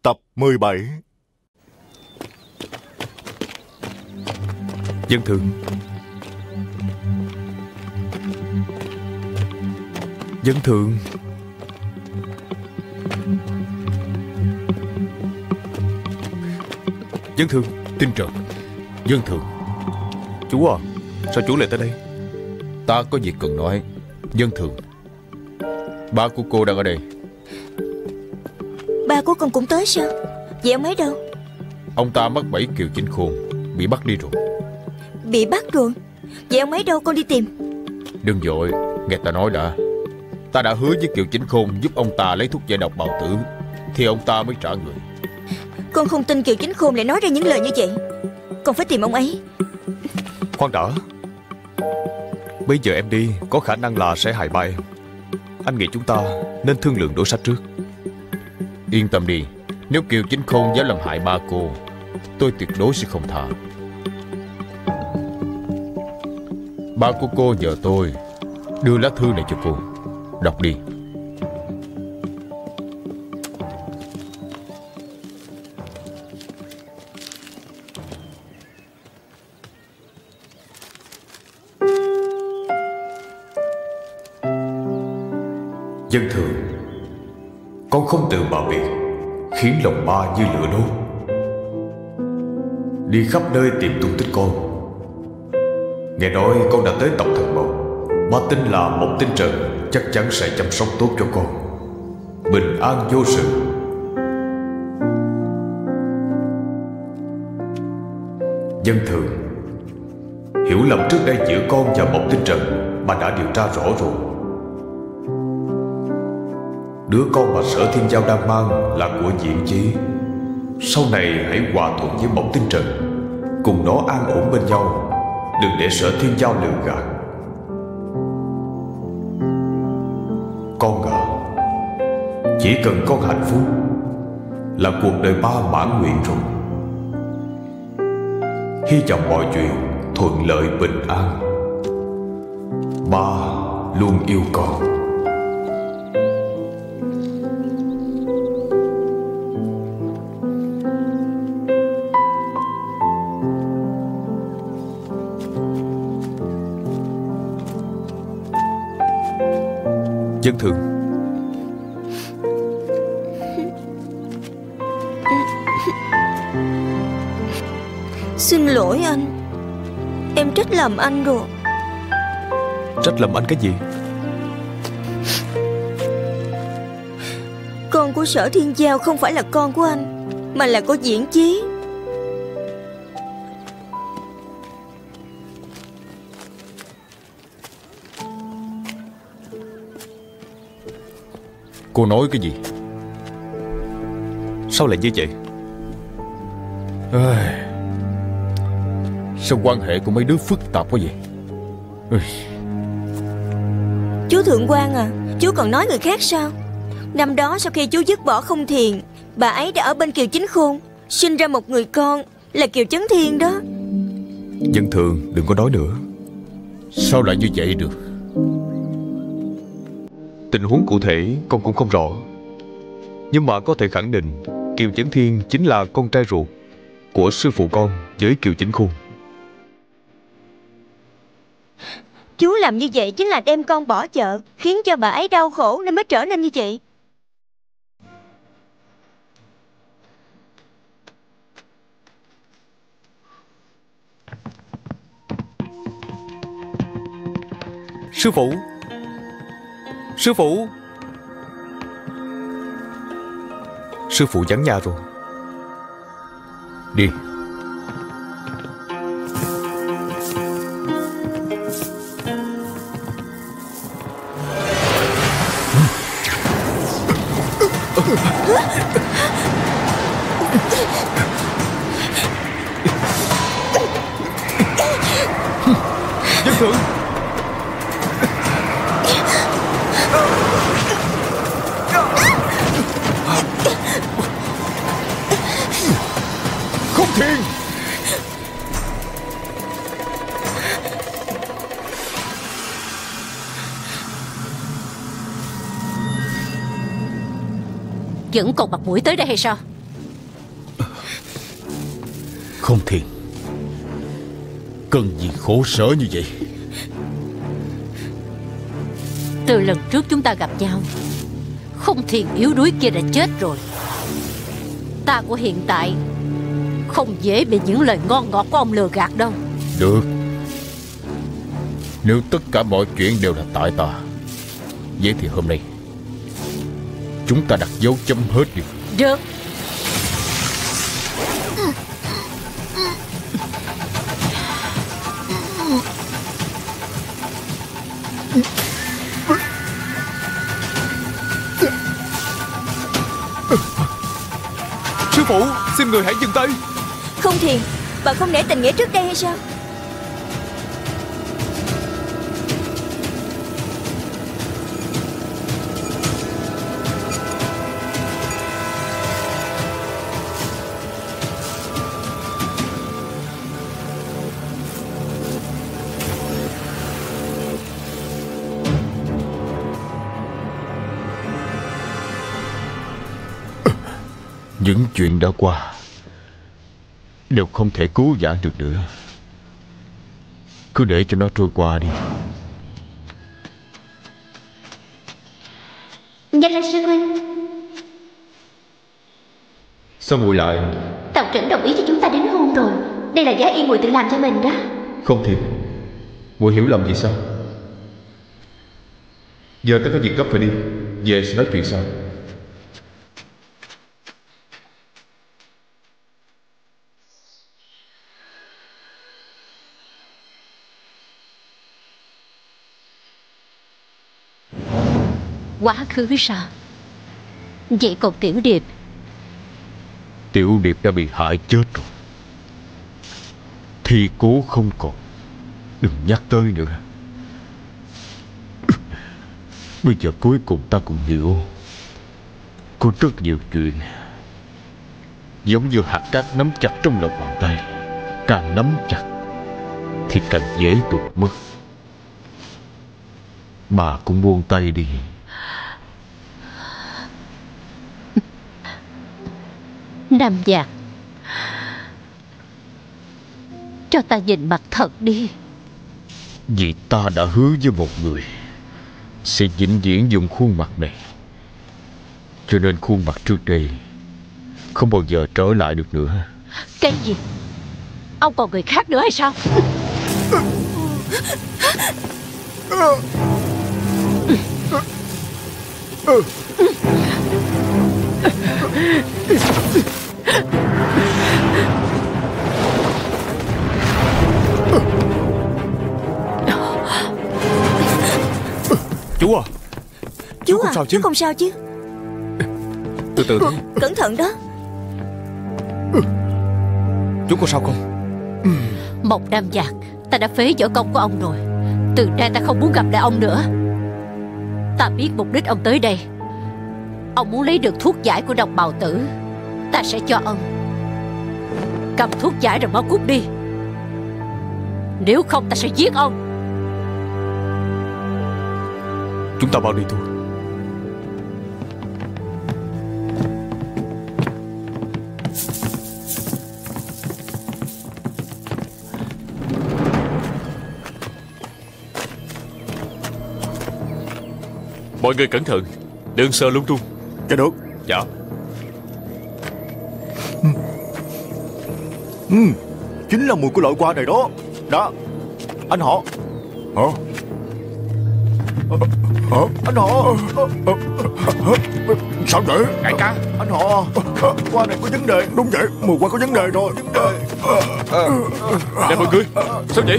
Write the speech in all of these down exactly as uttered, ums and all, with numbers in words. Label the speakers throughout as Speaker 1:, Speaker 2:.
Speaker 1: Tập mười bảy.
Speaker 2: Dân thường. Dân thường. Dân thường.
Speaker 3: Tin Trần. Dân thường.
Speaker 2: Chú à, sao chú lại tới đây?
Speaker 3: Ta có việc cần nói. Dân thường, ba của cô đang ở đây.
Speaker 4: Ba của con cũng tới sao? Vậy ông ấy đâu?
Speaker 3: Ông ta mắc bẫy Kiều Chính Khôn, bị bắt đi rồi.
Speaker 4: Bị bắt rồi? Vậy ông ấy đâu, con đi tìm.
Speaker 3: Đừng vội, nghe ta nói đã. Ta đã hứa với Kiều Chính Khôn giúp ông ta lấy thuốc giải độc bào tử, thì ông ta mới trả người.
Speaker 4: Con không tin Kiều Chính Khôn lại nói ra những lời như vậy. Con phải tìm ông ấy.
Speaker 2: Khoan đã. Bây giờ em đi có khả năng là sẽ hại ba em. Anh nghĩ chúng ta nên thương lượng đối sách trước.
Speaker 3: Yên tâm đi, nếu Kiều Chính Khôn dám làm hại ba cô, tôi tuyệt đối sẽ không tha. Ba của cô nhờ tôi đưa lá thư này cho cô. Đọc đi.
Speaker 2: Dân thường, con không từ mà biệt, khiến lòng ba như lửa đốt. Đi khắp nơi tìm tung tích con. Nghe nói con đã tới Tộc Thần Mộc. Ba tin là Mộc Tinh Trần chắc chắn sẽ chăm sóc tốt cho con, bình an vô sự. Dân thường, hiểu lầm trước đây giữa con và Mộc Tinh Trần bà đã điều tra rõ rồi. Đứa con mà Sở Thiên Giao đang mang là của Diễn Chí. Sau này hãy hòa thuận với Mộc Tinh Trần, cùng nó an ổn bên nhau, đừng để Sở Thiên Giao lừa gạt. Con à, chỉ cần con hạnh phúc là cuộc đời ba mãn nguyện rồi. Hy vọng mọi chuyện thuận lợi bình an. Ba luôn yêu con. Dân thường.
Speaker 4: Xin lỗi anh, em trách lầm anh rồi.
Speaker 2: Trách lầm anh cái gì?
Speaker 4: Con của Sở Thiên Giao không phải là con của anh, mà là của Diễn Chí.
Speaker 3: Cô nói cái gì?
Speaker 2: Sao lại như vậy?
Speaker 3: Ây, sao quan hệ của mấy đứa phức tạp quá vậy? Ây.
Speaker 4: Chú Thượng Quan à, chú còn nói người khác sao? Năm đó sau khi chú dứt bỏ Không Thiền, bà ấy đã ở bên Kiều Chính Khôn, sinh ra một người con là Kiều Chấn Thiên đó.
Speaker 2: Dân thường, đừng có nói nữa.
Speaker 3: Sao lại như vậy được?
Speaker 2: Tình huống cụ thể con cũng không rõ, nhưng mà có thể khẳng định Kiều Chấn Thiên chính là con trai ruột của sư phụ con với Kiều Chính Khôn.
Speaker 4: Chú làm như vậy chính là đem con bỏ chợ, khiến cho bà ấy đau khổ nên mới trở nên như vậy.
Speaker 2: Sư phụ! Sư phụ! Sư phụ vắng nhà rồi.
Speaker 3: Đi.
Speaker 2: Dân thường!
Speaker 3: Không Thiền!
Speaker 5: Vẫn còn mặt mũi tới đây hay sao?
Speaker 3: Không Thiền, cần gì khổ sở như vậy?
Speaker 1: Từ lần trước chúng ta gặp nhau, Không Thiền yếu đuối kia đã chết rồi. Ta của hiện tại không dễ bị những lời ngon ngọt của ông lừa gạt đâu.
Speaker 3: Được, nếu tất cả mọi chuyện đều là tại ta, vậy thì hôm nay chúng ta đặt dấu chấm hết đi.
Speaker 1: Được.
Speaker 2: Sư phụ, xin người hãy dừng tay.
Speaker 4: Không Thiền, bà không để tình nghĩa trước đây hay sao?
Speaker 3: Những chuyện đã qua đều không thể cứu vãn được nữa. Cứ để cho nó trôi qua đi.
Speaker 5: Dạ là sư huynh.
Speaker 6: Sao muội lại?
Speaker 5: Tộc trưởng đồng ý cho chúng ta đính hôn rồi. Đây là giá y muội tự làm cho mình đó.
Speaker 6: Không Thiền, muội hiểu lầm gì sao? Giờ ta có việc gấp phải đi, về sẽ nói chuyện sau.
Speaker 1: Quá khứ sao? Vậy còn Tiểu Điệp?
Speaker 3: Tiểu Điệp đã bị hại chết rồi. Thi cố không còn, đừng nhắc tới nữa. Bây giờ cuối cùng ta cũng hiểu, có rất nhiều chuyện giống như hạt cát nắm chặt trong lòng bàn tay, càng nắm chặt thì càng dễ tuột mất. Bà cũng buông tay đi.
Speaker 1: Nam Giạc, cho ta nhìn mặt thật đi.
Speaker 3: Vì ta đã hứa với một người sẽ vĩnh viễn dùng khuôn mặt này, cho nên khuôn mặt trước đây không bao giờ trở lại được nữa.
Speaker 1: Cái gì? Ông còn người khác nữa hay sao?
Speaker 2: Chú à,
Speaker 4: Chú,
Speaker 2: chú không
Speaker 4: à,
Speaker 2: sao chứ?
Speaker 4: chú không sao chứ?
Speaker 2: Từ từ thôi.
Speaker 4: Cẩn thận đó.
Speaker 2: Chú có sao không?
Speaker 1: Mộc Nam Giạc, ta đã phế võ công của ông rồi. Từ nay ta không muốn gặp lại ông nữa. Ta biết mục đích ông tới đây. Ông muốn lấy được thuốc giải của đồng bào tử. Ta sẽ cho ông. Cầm thuốc giải rồi mau cút đi. Nếu không ta sẽ giết ông.
Speaker 2: Chúng ta mau đi thôi. Mọi người cẩn thận, đừng sờ lung tung.
Speaker 7: Dạ được.
Speaker 2: Dạ.
Speaker 7: Ừ, chính là mùi của loại hoa này đó. Đó, anh họ. Hả? Hả? Anh họ. Sao vậy?
Speaker 2: Đại ca.
Speaker 7: Anh họ, hoa này có vấn đề. Đúng vậy, mùi hoa có vấn đề rồi. Vấn đề.
Speaker 2: Nè mọi người, sao vậy?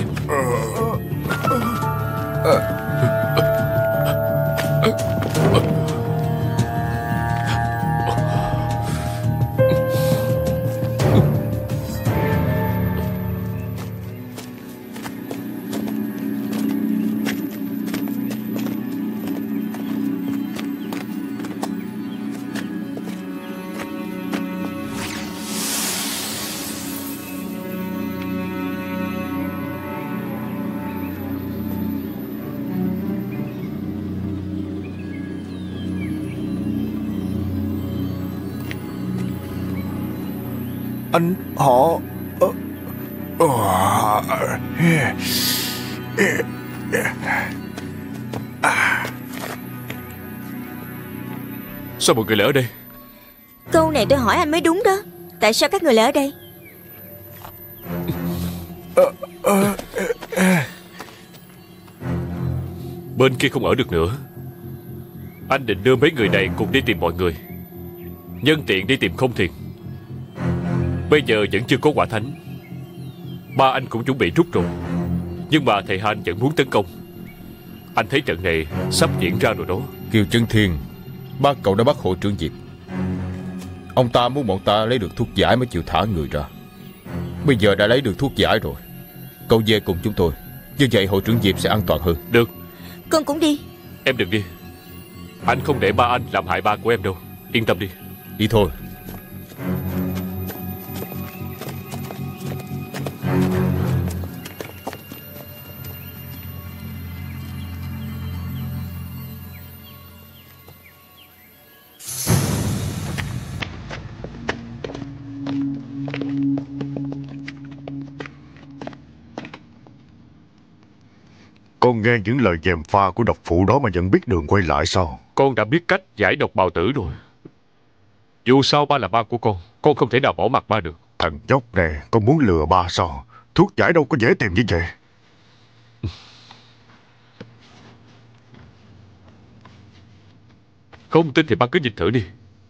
Speaker 7: Anh họ.
Speaker 8: Sao mọi người lại ở đây?
Speaker 4: Câu này tôi hỏi anh mới đúng đó. Tại sao các người lại ở đây?
Speaker 8: Bên kia không ở được nữa. Anh định đưa mấy người này cùng đi tìm mọi người, nhân tiện đi tìm Không Thiền. Bây giờ vẫn chưa có quả thánh. Ba anh cũng chuẩn bị rút rồi, nhưng mà thầy Han vẫn muốn tấn công. Anh thấy trận này sắp diễn ra rồi đó.
Speaker 3: Kiều Chân Thiên, ba cậu đã bắt hội trưởng Diệp. Ông ta muốn bọn ta lấy được thuốc giải mới chịu thả người ra. Bây giờ đã lấy được thuốc giải rồi, cậu về cùng chúng tôi. Như vậy hội trưởng Diệp sẽ an toàn hơn.
Speaker 8: Được.
Speaker 4: Con cũng đi.
Speaker 8: Em đừng đi. Anh không để ba anh làm hại ba của em đâu. Yên tâm đi.
Speaker 3: Đi thôi.
Speaker 9: Con nghe những lời gièm pha của độc phụ đó mà vẫn biết đường quay lại sao?
Speaker 8: Con đã biết cách giải độc bào tử rồi. Dù sao ba là ba của con, con không thể nào bỏ mặt ba được.
Speaker 9: Thằng nhóc này, con muốn lừa ba sao? Thuốc giải đâu có dễ tìm như vậy.
Speaker 8: Không tin thì ba cứ nhìn thử đi.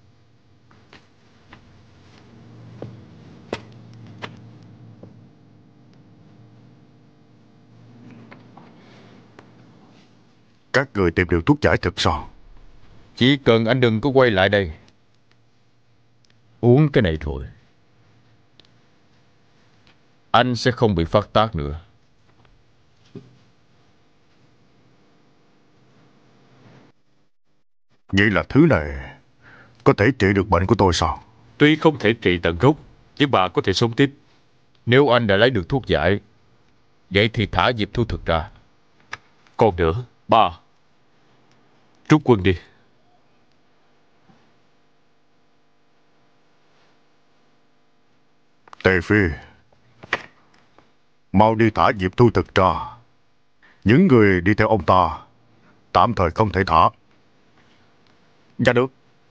Speaker 9: Các người tìm được thuốc giải thực sao?
Speaker 3: Chỉ cần anh đừng có quay lại đây. Uống cái này thôi, anh sẽ không bị phát tác nữa.
Speaker 9: Vậy là thứ này có thể trị được bệnh của tôi sao?
Speaker 8: Tuy không thể trị tận gốc, nhưng bà có thể sống tiếp.
Speaker 3: Nếu anh đã lấy được thuốc giải, vậy thì thả Diệp Thu Thực ra.
Speaker 8: Còn nữa, ba, rút quân đi.
Speaker 9: Tề Phi, mau đi thả Diệp Thu Thực ra. Những người đi theo ông ta tạm thời không thể thả.
Speaker 7: Dạ được.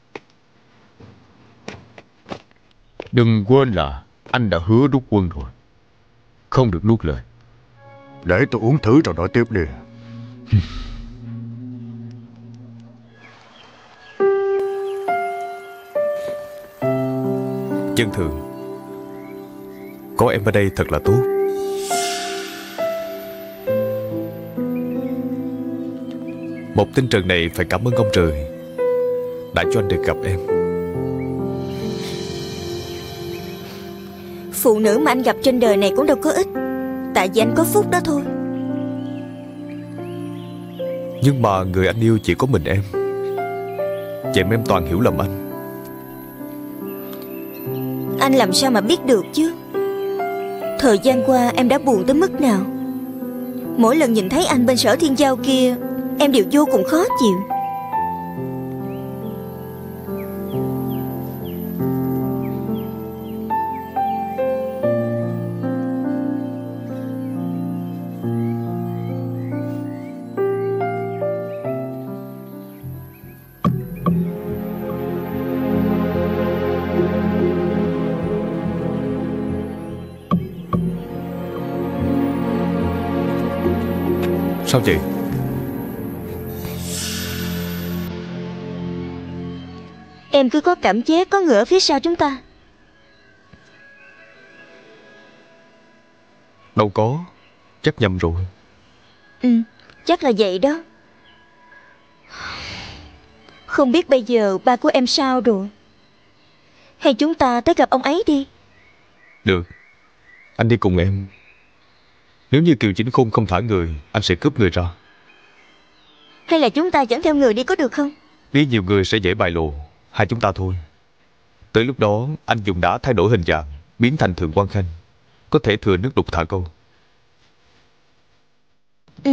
Speaker 3: Đừng quên là anh đã hứa rút quân rồi, không được nuốt lời.
Speaker 9: Để tôi uống thử rồi nói tiếp đi.
Speaker 2: Dân thường, có em ở đây thật là tốt. Một tinh trần này phải cảm ơn ông trời đã cho anh được gặp em.
Speaker 4: Phụ nữ mà anh gặp trên đời này cũng đâu có ít. Tại vì anh có phúc đó thôi.
Speaker 2: Nhưng mà người anh yêu chỉ có mình em. Vậy mà em toàn hiểu lầm anh.
Speaker 4: Anh làm sao mà biết được chứ? Thời gian qua em đã buồn tới mức nào? Mỗi lần nhìn thấy anh bên Sở Thiên Giao kia, em đều vô cùng khó chịu.
Speaker 2: Sao vậy?
Speaker 4: Em cứ có cảm giác có người ở phía sau chúng ta.
Speaker 2: Đâu có, chắc nhầm rồi.
Speaker 4: Ừ, chắc là vậy đó. Không biết bây giờ ba của em sao rồi? Hay chúng ta tới gặp ông ấy đi.
Speaker 2: Được, anh đi cùng em. Nếu như Kiều Chính Khôn không thả người, anh sẽ cướp người ra.
Speaker 4: Hay là chúng ta dẫn theo người đi có được không?
Speaker 2: Đi nhiều người sẽ dễ bại lộ. Hai chúng ta thôi. Tới lúc đó anh dùng đá thay đổi hình dạng, biến thành Thượng Quan Khanh, có thể thừa nước đục thả câu.
Speaker 4: Ừ.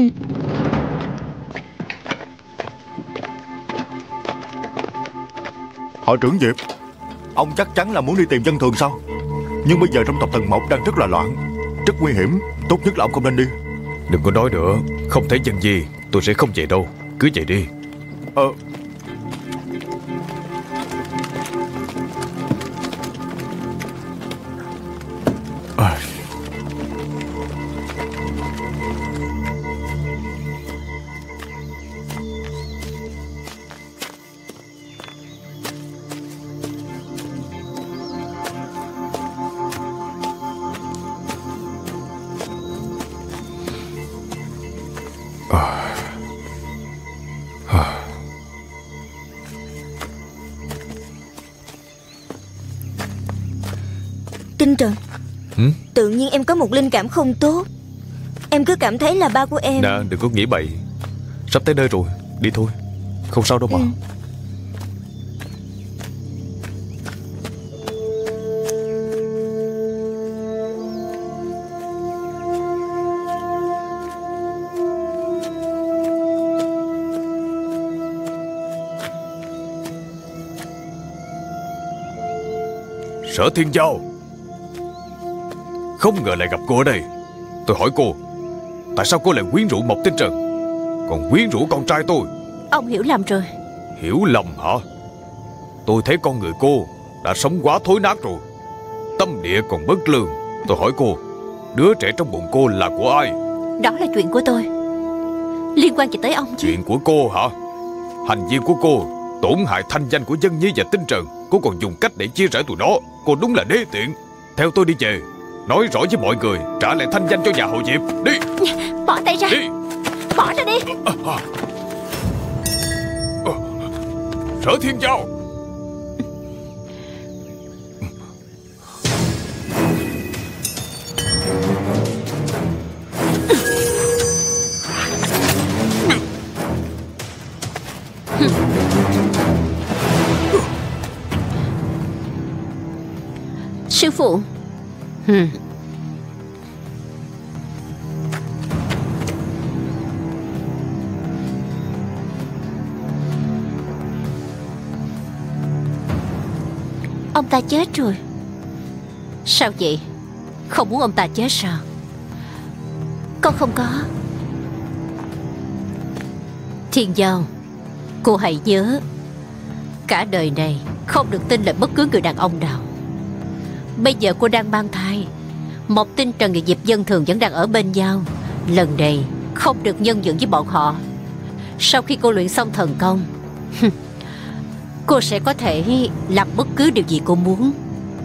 Speaker 7: Hội trưởng Diệp, ông chắc chắn là muốn đi tìm dân thường sao? Nhưng bây giờ trong tộc Thần Mộc đang rất là loạn. Rất nguy hiểm, tốt nhất là ông không nên đi.
Speaker 2: Đừng có nói nữa, không thấy dân gì tôi sẽ không về đâu. Cứ về đi.
Speaker 7: Ờ
Speaker 2: à.
Speaker 4: Tinh Trần.
Speaker 2: ừ?
Speaker 4: Tự nhiên em có một linh cảm không tốt. Em cứ cảm thấy là ba của em.
Speaker 2: Nè, đừng có nghĩ bậy. Sắp tới nơi rồi, đi thôi. Không sao đâu mà. ừ. Sở Thiên Giao, không ngờ lại gặp cô ở đây. Tôi hỏi cô, tại sao cô lại quyến rũ Mộc Tinh Trần, còn quyến rũ con trai tôi?
Speaker 1: Ông hiểu lầm rồi.
Speaker 2: Hiểu lầm hả? Tôi thấy con người cô đã sống quá thối nát rồi, tâm địa còn bất lương. Tôi hỏi cô, đứa trẻ trong bụng cô là của ai?
Speaker 1: Đó là chuyện của tôi, liên quan gì tới ông chứ?
Speaker 2: Chuyện của cô hả? Hành vi của cô tổn hại thanh danh của Dân Nhi và Tinh Trần. Cô còn dùng cách để chia rẽ tụi nó. Cô đúng là đê tiện. Theo tôi đi về, nói rõ với mọi người, trả lại thanh danh cho nhà họ Diệp. Đi.
Speaker 1: Bỏ tay ra.
Speaker 2: Đi.
Speaker 1: Bỏ ra đi.
Speaker 2: à, à. À. Sở Thiên Giao.
Speaker 1: Sư phụ. hmm. Ông ta chết rồi. Sao vậy? Không muốn ông ta chết sao? Con không có. Thiên Giao, cô hãy nhớ, cả đời này không được tin lời bất cứ người đàn ông nào. Bây giờ cô đang mang thai. Mộc Tinh Trần và Diệp Dân Thường vẫn đang ở bên nhau. Lần này không được nhân nhượng với bọn họ. Sau khi cô luyện xong thần công, cô sẽ có thể làm bất cứ điều gì cô muốn.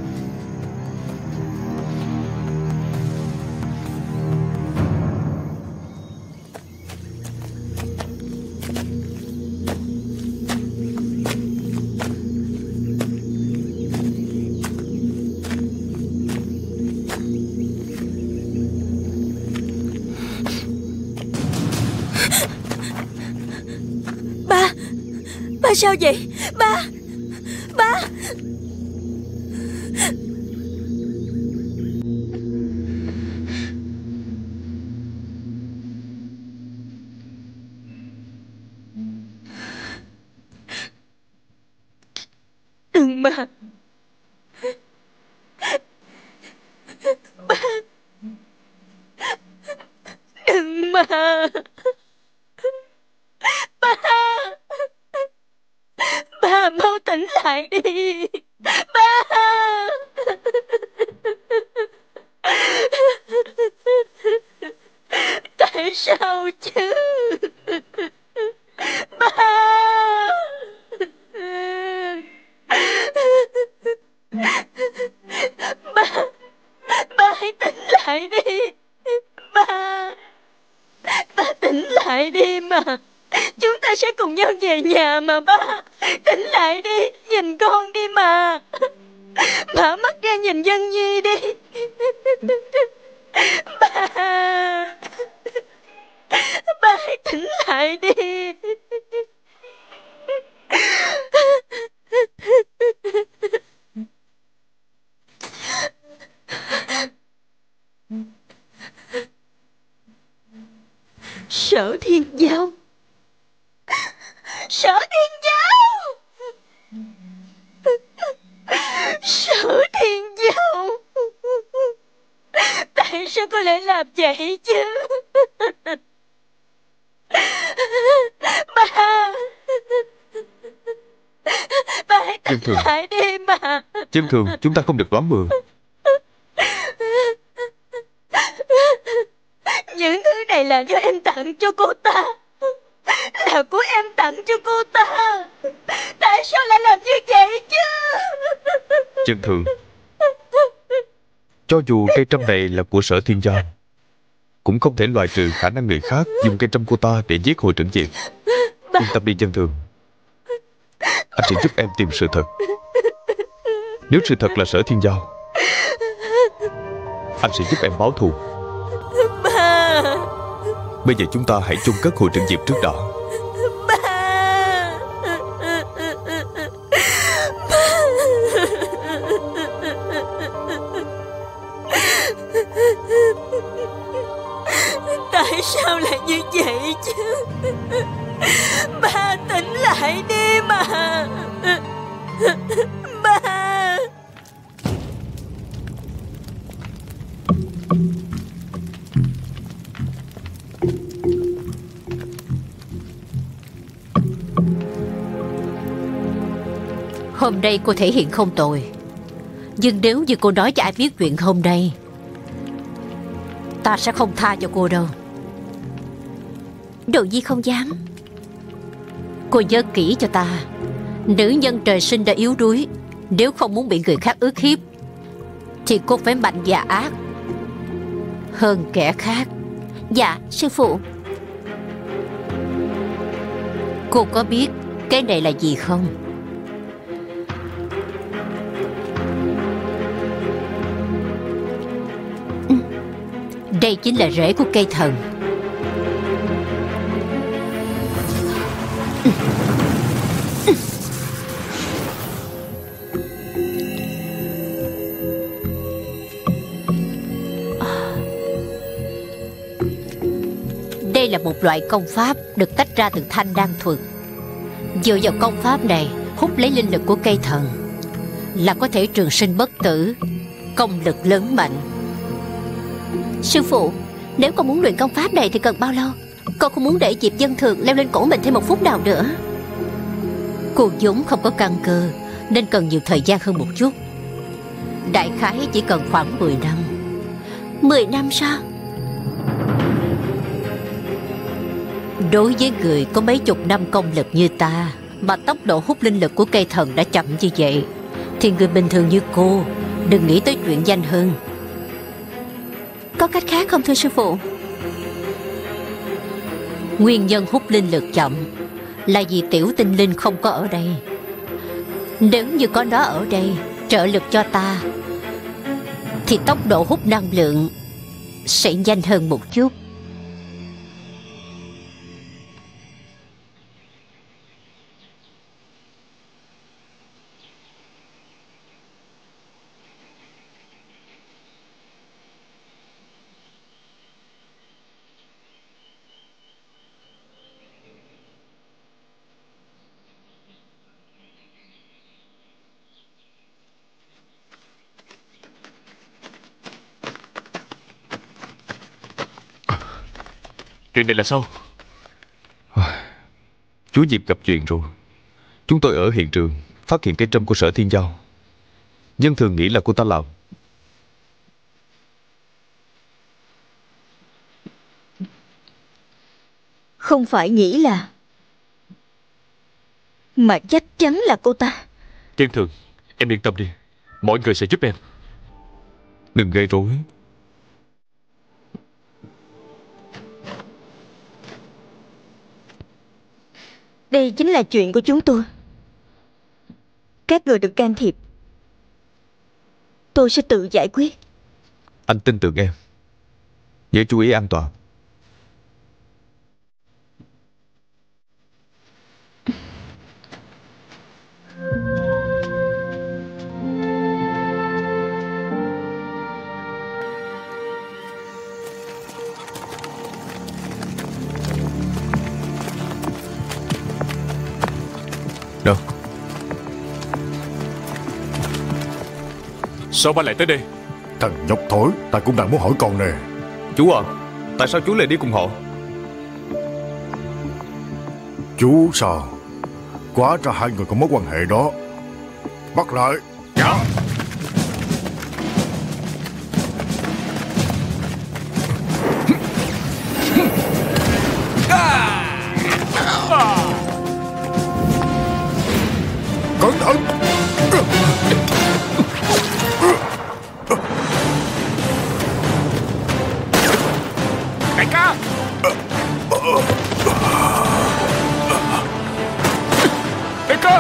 Speaker 4: Ba sao vậy? Ba Ba đừng mà. Ba đừng mà. Ba Ba mau tỉnh lại đi. Ba tại sao chứ? Ba Ba Ba hãy tỉnh lại đi. Ba Ba tỉnh lại đi mà. Chúng ta sẽ cùng nhau về nhà mà ba. Tỉnh lại đi, nhìn con đi mà. Mở mắt ra nhìn Dân Nhi đi. Ba Ba hãy tỉnh lại đi. Sở Thiên Giao, Sở Thiên Giao, Sở Thiên Giao, tại sao có thể làm vậy chứ? Ba, ba hãy tỉnh lại đi mà.
Speaker 6: Dân thường, chúng ta không được đoán bừa.
Speaker 4: Những thứ này là do em tặng cho cô ta, là của em tặng cho cô ta. Tại sao lại làm như vậy chứ?
Speaker 6: Dân thường, cho dù cây trâm này là của Sở Thiên Giao, cũng không thể loại trừ khả năng người khác dùng cây trâm cô ta để giết Hội trưởng Diệp. Yên tâm đi dân thường, anh sẽ giúp em tìm sự thật. Nếu sự thật là Sở Thiên Giao, anh sẽ giúp em báo thù.
Speaker 4: Ba,
Speaker 2: Bây giờ chúng ta hãy chôn cất Hội trưởng Diệp trước đã.
Speaker 4: ba, tại sao lại như vậy chứ? Ba tỉnh lại đi mà. Ba.
Speaker 1: Hôm nay cô thể hiện không tồi, nhưng nếu như cô nói cho ai biết chuyện hôm nay, ta sẽ không tha cho cô đâu.
Speaker 5: Đồ Nhi không dám.
Speaker 1: Cô nhớ kỹ cho ta, nữ nhân trời sinh đã yếu đuối. Nếu không muốn bị người khác ức hiếp thì cô phải mạnh và ác hơn kẻ khác.
Speaker 5: Dạ sư phụ.
Speaker 1: Cô có biết cái này là gì không? Đây chính là rễ của cây thần. Đây là một loại công pháp được tách ra từ thanh đan thuật. Dựa vào công pháp này, hút lấy linh lực của cây thần là có thể trường sinh bất tử, công lực lớn mạnh.
Speaker 5: Sư phụ, nếu con muốn luyện công pháp này thì cần bao lâu? Con không muốn để Diệp Dân Thường leo lên cổ mình thêm một phút nào nữa.
Speaker 1: Cô vốn không có căn cơ nên cần nhiều thời gian hơn một chút. Đại khái chỉ cần khoảng mười năm.
Speaker 5: Mười năm sao?
Speaker 1: Đối với người có mấy chục năm công lực như ta mà tốc độ hút linh lực của cây thần đã chậm như vậy, thì người bình thường như cô đừng nghĩ tới chuyện nhanh hơn.
Speaker 5: Có cách khác không thưa sư phụ?
Speaker 1: Nguyên nhân hút linh lực chậm là vì tiểu tinh linh không có ở đây. Nếu như có nó ở đây trợ lực cho ta thì tốc độ hút năng lượng sẽ nhanh hơn một chút.
Speaker 8: Chuyện này là sao?
Speaker 6: Chú Diệp gặp chuyện rồi. Chúng tôi ở hiện trường phát hiện cây trâm của Sở Thiên Giao. Dân thường nghĩ là cô ta làm.
Speaker 4: Không phải nghĩ là, mà chắc chắn là cô ta.
Speaker 8: Dân thường, em yên tâm đi, mọi người sẽ giúp em.
Speaker 6: Đừng gây rối.
Speaker 4: Đây chính là chuyện của chúng tôi. Các người đừng can thiệp. Tôi sẽ tự giải quyết.
Speaker 6: Anh tin tưởng em. Nhớ chú ý an toàn.
Speaker 2: Đâu?
Speaker 8: Sao ba lại tới đây?
Speaker 9: Thằng nhóc thối, ta cũng đang muốn hỏi con nè.
Speaker 6: Chú à, tại sao chú lại đi cùng họ?
Speaker 9: Chú sao? Quá ra hai người có mối quan hệ đó. Bắt lại.
Speaker 6: Dạ.
Speaker 9: Cẩn thận.
Speaker 8: Đại ca. Đại ca.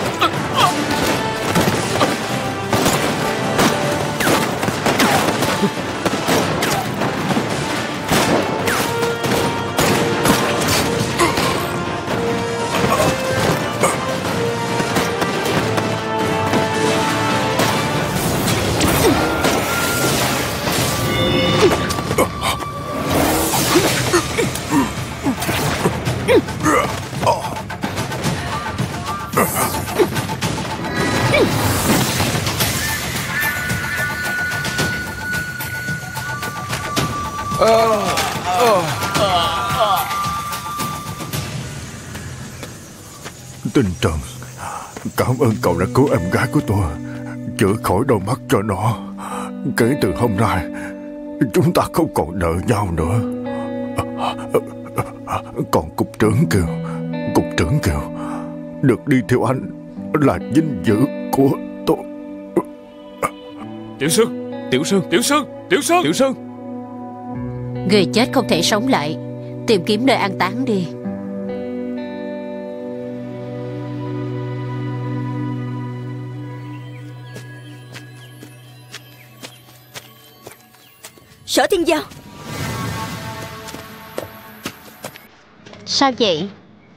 Speaker 9: Tinh Trần, cảm ơn cậu đã cứu em gái của tôi, chữa khỏi đôi mắt cho nó. Kể từ hôm nay, chúng ta không còn nợ nhau nữa. Còn cục trưởng Kiều, cục trưởng Kiều, được đi theo anh là vinh dự của tôi.
Speaker 8: Tiểu Sơn, Tiểu Sơn, Tiểu Sơn, Tiểu Sơn, Tiểu Sơn.
Speaker 1: Người chết không thể sống lại, tìm kiếm nơi an táng đi.
Speaker 4: Sở Thiên Giao.
Speaker 5: Sao vậy?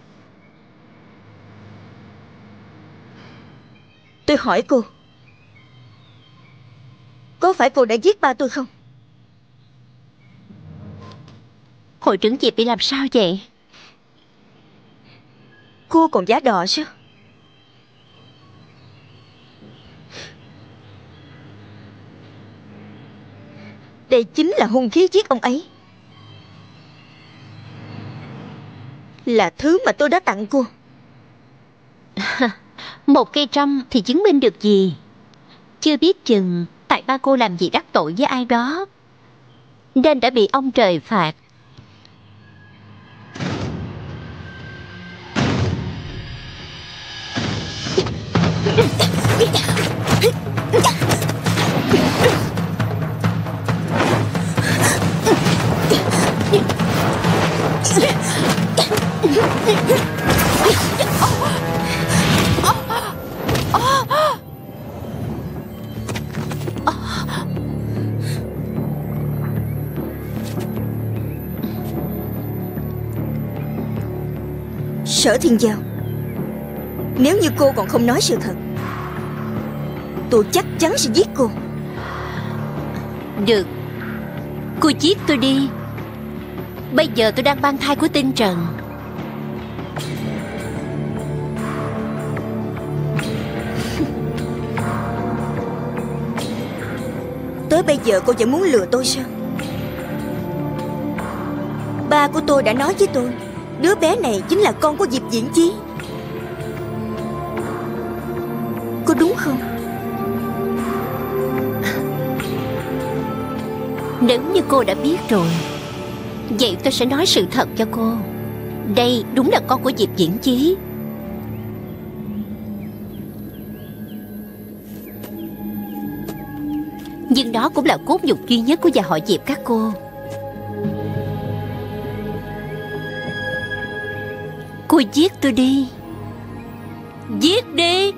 Speaker 4: Tôi hỏi cô, có phải cô đã giết ba tôi không?
Speaker 5: Hội trưởng Diệp bị làm sao vậy?
Speaker 4: Cô còn giá đò sao? Đây chính là hung khí giết ông ấy, là thứ mà tôi đã tặng cô.
Speaker 5: Một cây trăm thì chứng minh được gì? Chưa biết chừng tại ba cô làm gì đắc tội với ai đó nên đã bị ông trời phạt.
Speaker 4: Sở Thiên Giao, nếu như cô còn không nói sự thật, tôi chắc chắn sẽ giết cô.
Speaker 1: Được, cô giết tôi đi. Bây giờ tôi đang mang thai của Tinh Trần.
Speaker 4: Tới bây giờ cô vẫn muốn lừa tôi sao? Ba của tôi đã nói với tôi, đứa bé này chính là con của Diệp Diễn Chí. Có đúng không?
Speaker 1: Nếu như cô đã biết rồi, vậy tôi sẽ nói sự thật cho cô. Đây đúng là con của Diệp Diễn Chí. Nhưng đó cũng là cốt nhục duy nhất của nhà họ Diệp các cô. Cô giết tôi đi. Giết đi.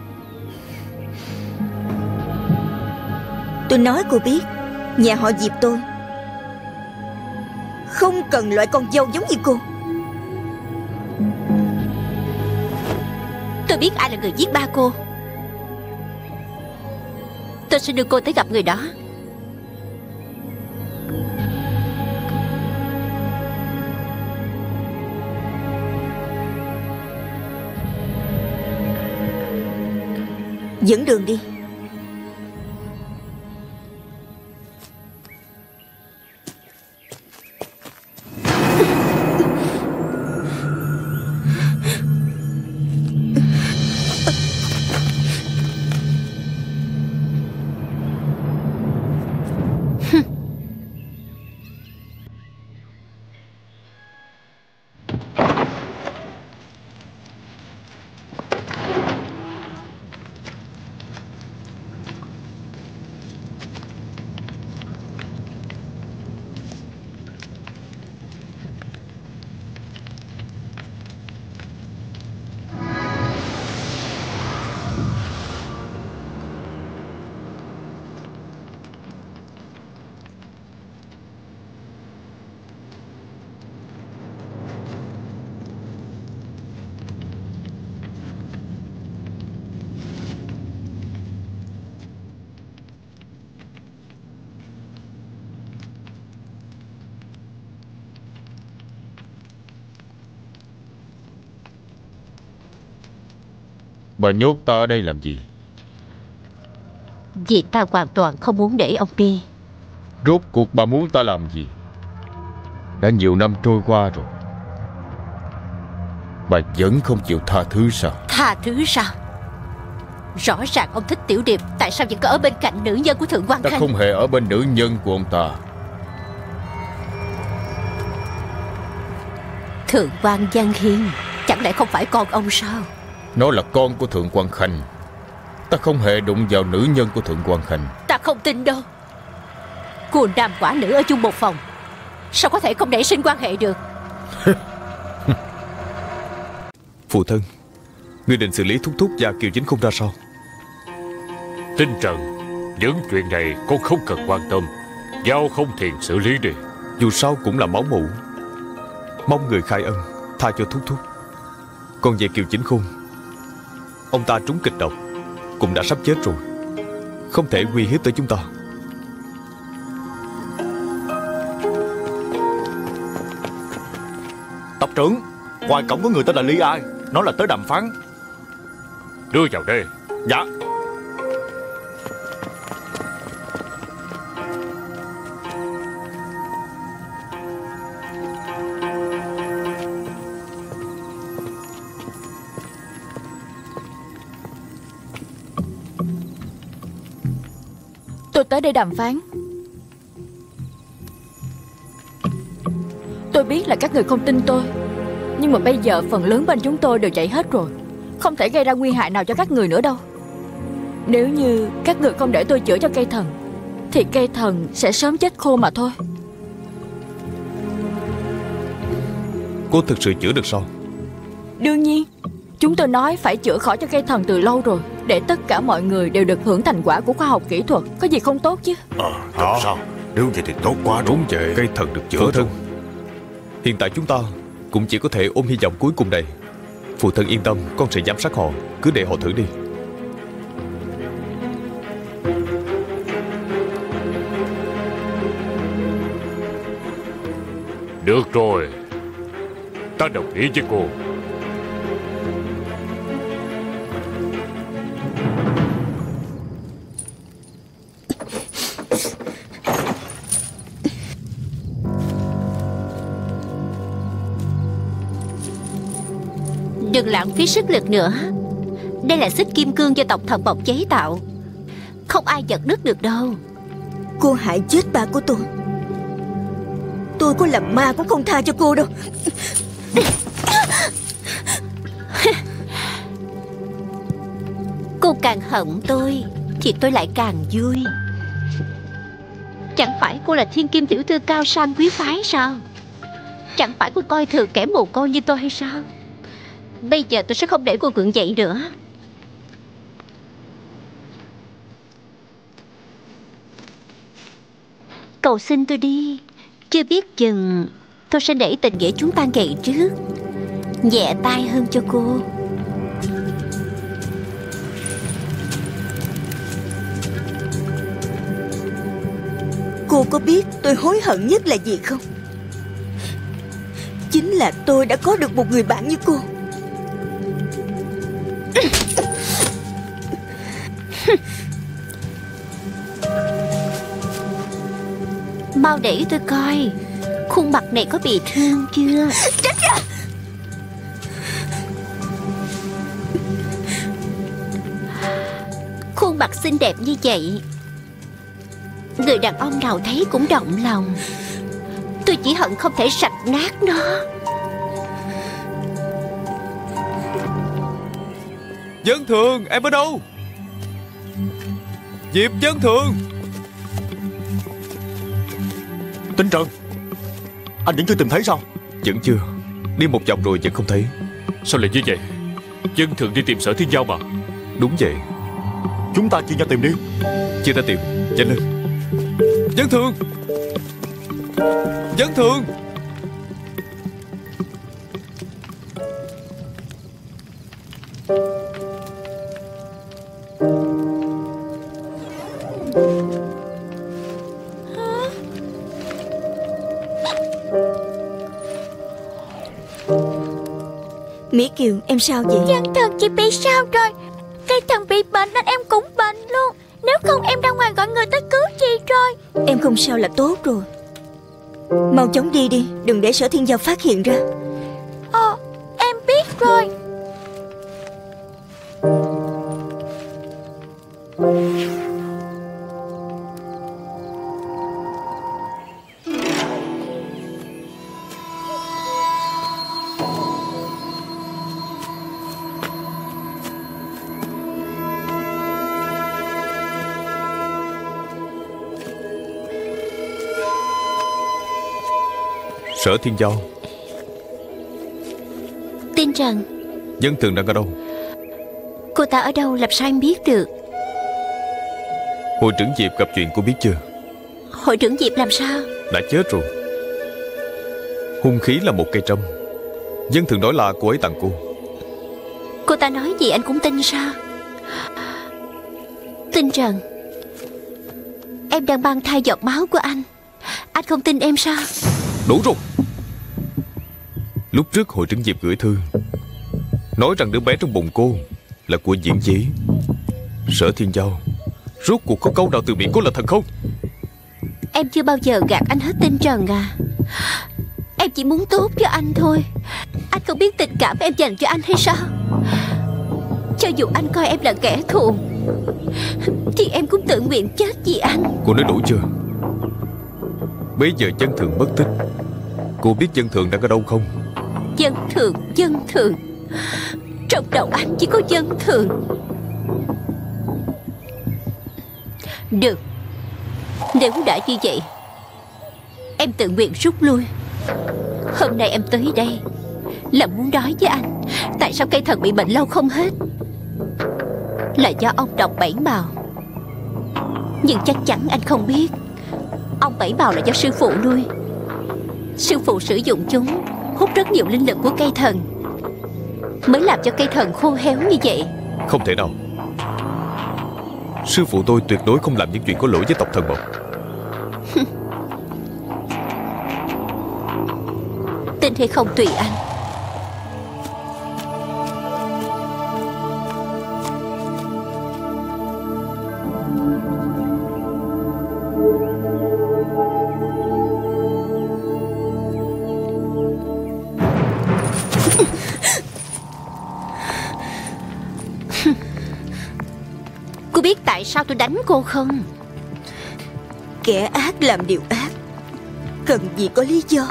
Speaker 4: Tôi nói cô biết, nhà họ Diệp tôi không cần loại con dâu giống như cô.
Speaker 1: Tôi biết ai là người giết ba cô. Tôi sẽ đưa cô tới gặp người đó.
Speaker 4: Dẫn đường đi.
Speaker 3: Bà nhốt ta ở đây làm gì?
Speaker 5: Vì ta hoàn toàn không muốn để ông đi.
Speaker 3: Rốt cuộc bà muốn ta làm gì? Đã nhiều năm trôi qua rồi, bà vẫn không chịu tha thứ sao?
Speaker 1: Tha thứ sao? Rõ ràng ông thích Tiểu Điệp, tại sao vẫn có ở bên cạnh nữ nhân của Thượng Quan
Speaker 3: Ta
Speaker 1: Khanh?
Speaker 3: không hề ở bên nữ nhân của ông ta.
Speaker 1: Thượng Quan Giang Hiên chẳng lẽ không phải con ông sao?
Speaker 3: Nó là con của Thượng Quan Khanh. Ta không hề đụng vào nữ nhân của Thượng Quan Khanh.
Speaker 1: Ta không tin đâu. Cô nam quả nữ ở chung một phòng, sao có thể không nảy sinh quan hệ được?
Speaker 6: Phụ thân, ngươi định xử lý Thúc Thúc và Kiều Chính Khôn ra sao?
Speaker 8: Tinh Trần, những chuyện này con không cần quan tâm, giao không thiền xử lý đi.
Speaker 6: Dù sao cũng là máu mủ, mong người khai ân, tha cho Thúc Thúc. Còn về Kiều Chính Khôn, ông ta trúng kịch độc, cũng đã sắp chết rồi, không thể uy hiếp tới chúng ta.
Speaker 7: Tộc trưởng, ngoài cổng có người tên là Lý Ai, nói là tới đàm phán.
Speaker 8: Đưa vào đây.
Speaker 7: Dạ.
Speaker 4: Tôi tới đây đàm phán. Tôi biết là các người không tin tôi, nhưng mà bây giờ phần lớn bên chúng tôi đều chạy hết rồi, không thể gây ra nguy hại nào cho các người nữa đâu. Nếu như các người không để tôi chữa cho cây thần, thì cây thần sẽ sớm chết khô mà thôi.
Speaker 6: Cô thực sự chữa được sao?
Speaker 4: Đương nhiên, chúng tôi nói phải chữa khỏi cho cây thần từ lâu rồi, để tất cả mọi người đều được hưởng thành quả của khoa học kỹ thuật. Có gì không tốt chứ?
Speaker 9: Ờ, à, thật sao? Nếu vậy thì tốt quá.
Speaker 6: Đúng vậy, cây thần được chữa. Phụ thân, hiện tại chúng ta cũng chỉ có thể ôm hy vọng cuối cùng này. Phụ thân yên tâm, con sẽ giám sát họ. Cứ để họ thử đi.
Speaker 8: Được rồi, ta đồng ý với cô.
Speaker 5: Đừng lãng phí sức lực nữa. Đây là xích kim cương do tộc thần bộc chế tạo, không ai giật đứt được đâu.
Speaker 4: Cô hại chết ba của tôi, tôi có làm ma cũng không tha cho cô đâu.
Speaker 5: Cô càng hận tôi thì tôi lại càng vui. Chẳng phải cô là thiên kim tiểu thư cao sang quý phái sao? Chẳng phải cô coi thường kẻ mồ côi như tôi hay sao? Bây giờ tôi sẽ không để cô gượng dậy nữa. Cầu xin tôi đi, chưa biết chừng tôi sẽ để tình nghĩa chúng ta ngày trước nhẹ tay hơn cho cô.
Speaker 4: Cô có biết tôi hối hận nhất là gì không? Chính là tôi đã có được một người bạn như cô.
Speaker 5: Mau để tôi coi khuôn mặt này có bị thương chưa.
Speaker 4: Tránh ra!
Speaker 5: Khuôn mặt xinh đẹp như vậy, người đàn ông nào thấy cũng động lòng. Tôi chỉ hận không thể sạch nát nó.
Speaker 6: Dân thường, em ở đâu? Diệp Dân thường.
Speaker 7: Tinh Trần, anh vẫn chưa tìm thấy sao?
Speaker 6: Vẫn chưa. Đi một vòng rồi vẫn không thấy.
Speaker 8: Sao lại như vậy? Dân thường đi tìm Sở Thiên Giao mà.
Speaker 6: Đúng vậy.
Speaker 7: Chúng ta chia nhau tìm đi.
Speaker 6: Chia ra tìm, nhanh lên. Dân thường, Dân thường.
Speaker 4: Mỹ Kiều, em sao vậy?
Speaker 5: Dân thường chị bị sao rồi? cây thần bị bệnh nên em cũng bệnh luôn. Nếu không em ra ngoài gọi người tới cứu chị rồi.
Speaker 4: Em không sao là tốt rồi. Mau chóng đi đi, đừng để Sở Thiên Giao phát hiện ra.
Speaker 5: Ờ, em biết rồi.
Speaker 6: Sở Thiên Giao.
Speaker 5: Tiên Trần.
Speaker 6: Dân Thường đang ở đâu?
Speaker 5: Cô ta ở đâu làm sao em biết được?
Speaker 6: Hội trưởng Diệp gặp chuyện cô biết chưa?
Speaker 5: Hội trưởng Diệp làm sao?
Speaker 6: Đã chết rồi. Hung khí là một cây trâm. Dân Thường nói là cô ấy tặng cô.
Speaker 5: Cô ta nói gì anh cũng tin sao? Tiên Trần, em đang mang thai giọt máu của anh. Anh không tin em sao?
Speaker 6: Đủ rồi. Lúc trước hội trưởng Diệp gửi thư nói rằng đứa bé trong bụng cô là của Diễn Chí. Sở Thiên Giao, rốt cuộc có câu nào từ miệng cô là thật không?
Speaker 5: Em chưa bao giờ gạt anh hết, Tiên Trần à. Em chỉ muốn tốt cho anh thôi. Anh không biết tình cảm em dành cho anh hay sao? Cho dù anh coi em là kẻ thù thì em cũng tự nguyện chết vì anh.
Speaker 6: Cô nói đủ chưa? Bây giờ Dân Thường mất tích, cô biết Dân Thường đang ở đâu không?
Speaker 5: Dân Thường, Dân Thường, trong đầu anh chỉ có Dân Thường. Được, nếu đã như vậy, em tự nguyện rút lui. Hôm nay em tới đây là muốn nói với anh tại sao cây thần bị bệnh lâu không hết. Là do ông độc bảy màu. Nhưng chắc chắn anh không biết, ông bảy màu là do sư phụ nuôi. Sư phụ sử dụng chúng hút rất nhiều linh lực của cây thần, mới làm cho cây thần khô héo như vậy.
Speaker 6: Không thể nào. Sư phụ tôi tuyệt đối không làm những chuyện có lỗi với tộc thần mộc.
Speaker 5: Tin hay không tùy anh. Cô biết tại sao tôi đánh cô không?
Speaker 4: Kẻ ác làm điều ác cần gì có lý do.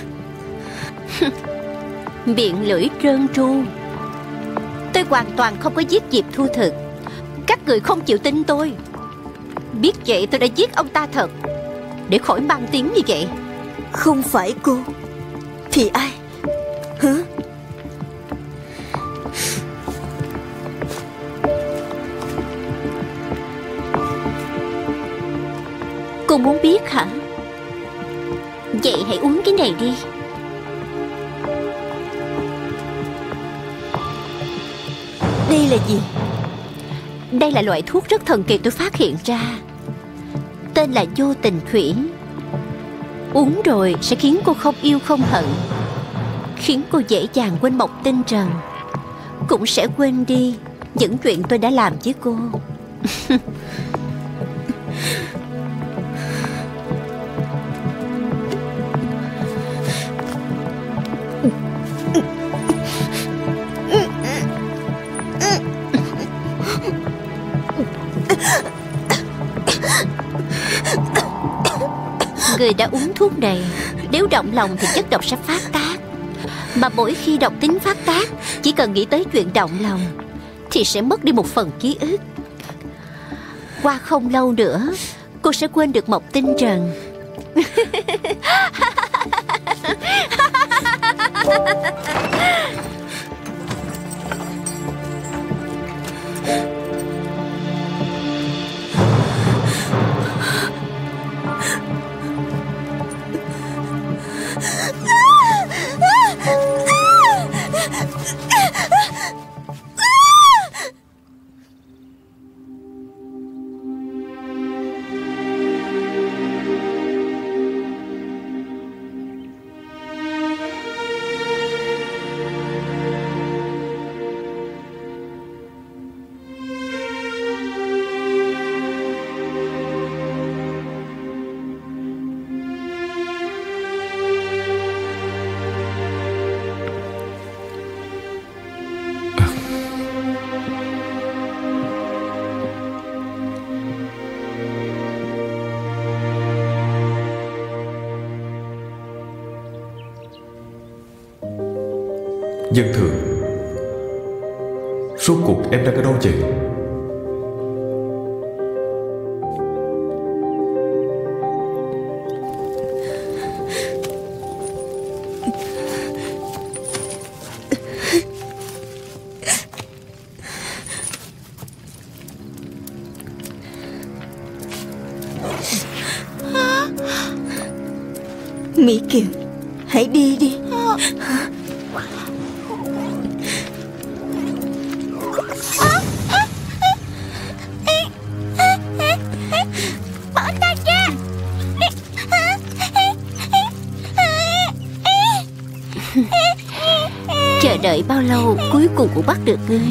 Speaker 5: Miệng lưỡi trơn tru. Tôi hoàn toàn không có giết Diệp Thu Thực. Các người không chịu tin tôi. Biết vậy tôi đã giết ông ta thật, để khỏi mang tiếng như vậy.
Speaker 4: Không phải cô thì ai? Hả?
Speaker 5: Cô muốn biết hả? Vậy hãy uống cái này đi.
Speaker 4: Đây là gì?
Speaker 5: Đây là loại thuốc rất thần kỳ tôi phát hiện ra. Tên là vô tình thủy. Uống rồi sẽ khiến cô không yêu không hận, khiến cô dễ dàng quên Mộc Tinh Trần, cũng sẽ quên đi những chuyện tôi đã làm với cô. Người đã uống thuốc này, nếu động lòng thì chất độc sẽ phát tác. Mà mỗi khi độc tính phát tác, chỉ cần nghĩ tới chuyện động lòng thì sẽ mất đi một phần ký ức. Qua không lâu nữa, cô sẽ quên được Mộc Tinh Trần.
Speaker 2: Dân thường, rốt cuộc em đang ở đâu vậy?
Speaker 4: Mỹ Kiều, hãy đi đi.
Speaker 5: Bỏ ta ra. Chờ đợi bao lâu cuối cùng cũng bắt được ngươi.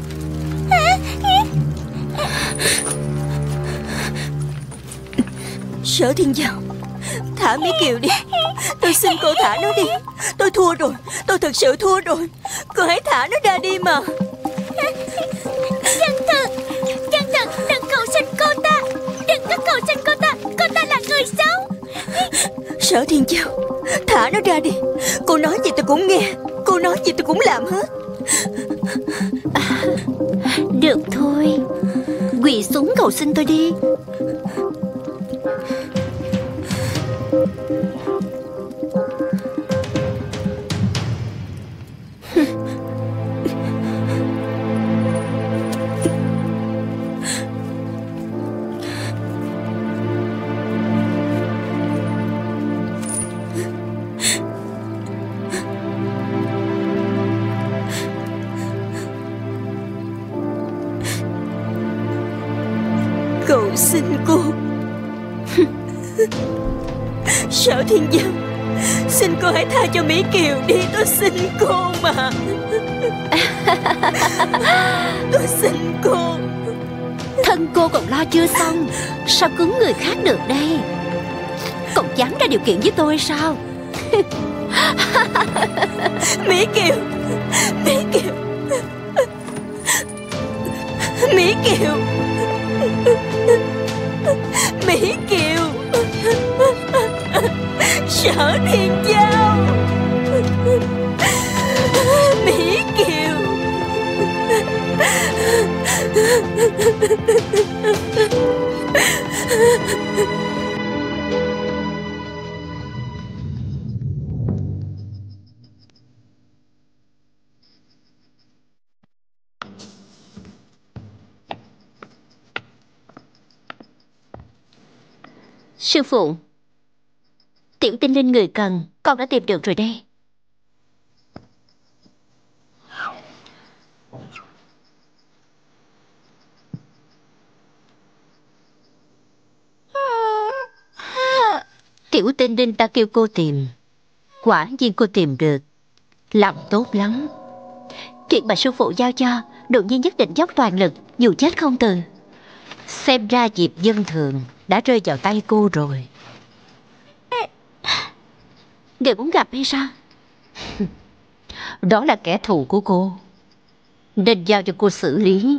Speaker 4: Sở Thiên Giao, thả Mỹ Kiều đi. Tôi xin cô thả nó đi. Tôi thua rồi. Tôi thực sự thua rồi. Cô hãy thả nó ra đi mà.
Speaker 5: Chân thực, chân thực, đừng cầu xin cô ta. Đừng có cầu xin cô ta. Cô ta là người xấu.
Speaker 4: Sở Thiên Giao, thả nó ra đi. Cô nói gì tôi cũng nghe. Cô nói gì tôi cũng làm hết.
Speaker 5: À, được thôi, quỳ xuống cầu xin tôi đi.
Speaker 4: Cầu xin cô. Sở Thiên Giao, xin cô hãy tha cho Mỹ Kiều đi. Tôi xin cô mà. Tôi xin cô.
Speaker 5: Thân cô còn lo chưa xong, sao cứng người khác được đây? Còn dám ra điều kiện với tôi sao?
Speaker 4: Mỹ Kiều, Mỹ Kiều, Mỹ Kiều, Mỹ Kiều. Sở Thiên Giao, Mỹ Kiều.
Speaker 5: Sư phụ, tiểu tinh linh người cần con đã tìm được rồi đây. Tiểu tinh linh ta kêu cô tìm, quả nhiên cô tìm được. Làm tốt lắm. Chuyện mà sư phụ giao cho, đột nhiên nhất định dốc toàn lực, dù chết không từ. Xem ra Diệp Dân Thường đã rơi vào tay cô rồi. Người muốn gặp hay sao? Đó là kẻ thù của cô, nên giao cho cô xử lý.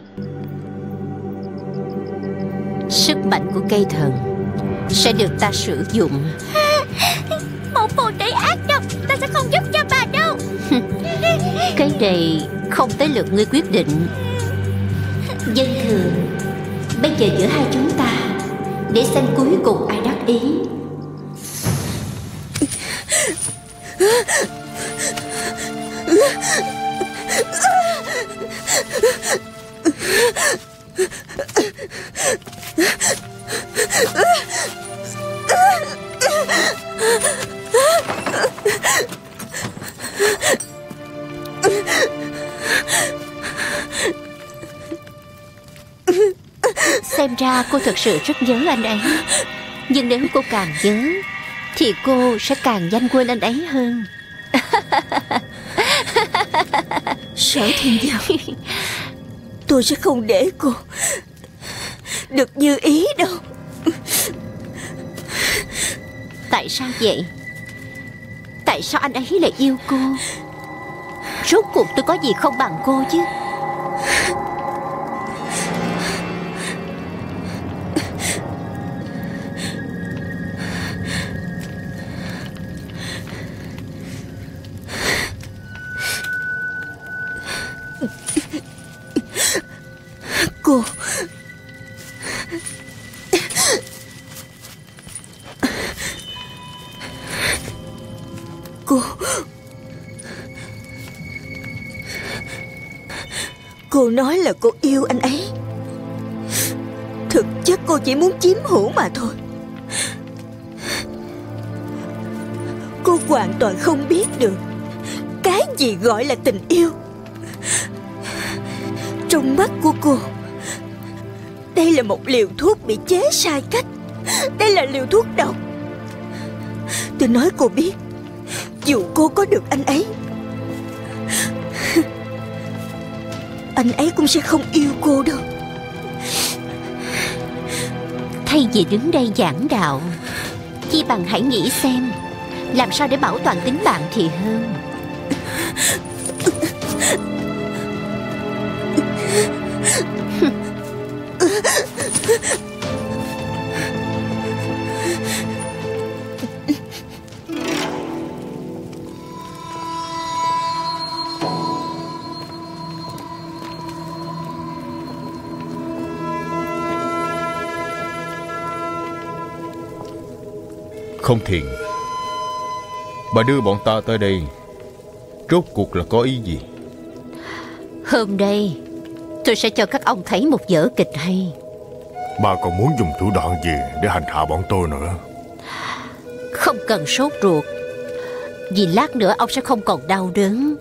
Speaker 5: Sức mạnh của cây thần sẽ được ta sử dụng. Một phù thủy ác độc, ta sẽ không giúp cho bà đâu. Cái này không tới lượt ngươi quyết định. Dân Thường, bây giờ giữa hai chúng ta, để xem cuối cùng ai đắc ý. Xem ra cô thật sự rất nhớ anh ấy. Nhưng nếu cô càng nhớ thì cô sẽ càng nhanh quên anh ấy hơn.
Speaker 4: Sở Thiên Giao, tôi sẽ không để cô được như ý đâu.
Speaker 5: Tại sao vậy? Tại sao anh ấy lại yêu cô? Rốt cuộc tôi có gì không bằng cô chứ?
Speaker 4: Cô nói là cô yêu anh ấy, thực chất cô chỉ muốn chiếm hữu mà thôi. Cô hoàn toàn không biết được cái gì gọi là tình yêu. Trong mắt của cô, đây là một liều thuốc bị chế sai cách. Đây là liều thuốc độc. Tôi nói cô biết, dù cô có được anh ấy, anh ấy cũng sẽ không yêu cô đâu.
Speaker 5: Thay vì đứng đây giảng đạo, chi bằng hãy nghĩ xem làm sao để bảo toàn tính mạng thì hơn.
Speaker 3: Không Thiền, bà đưa bọn ta tới đây rốt cuộc là có ý gì?
Speaker 5: Hôm nay tôi sẽ cho các ông thấy một vở kịch hay.
Speaker 9: Bà còn muốn dùng thủ đoạn gì để hành hạ bọn tôi nữa?
Speaker 5: Không cần sốt ruột, vì lát nữa ông sẽ không còn đau đớn.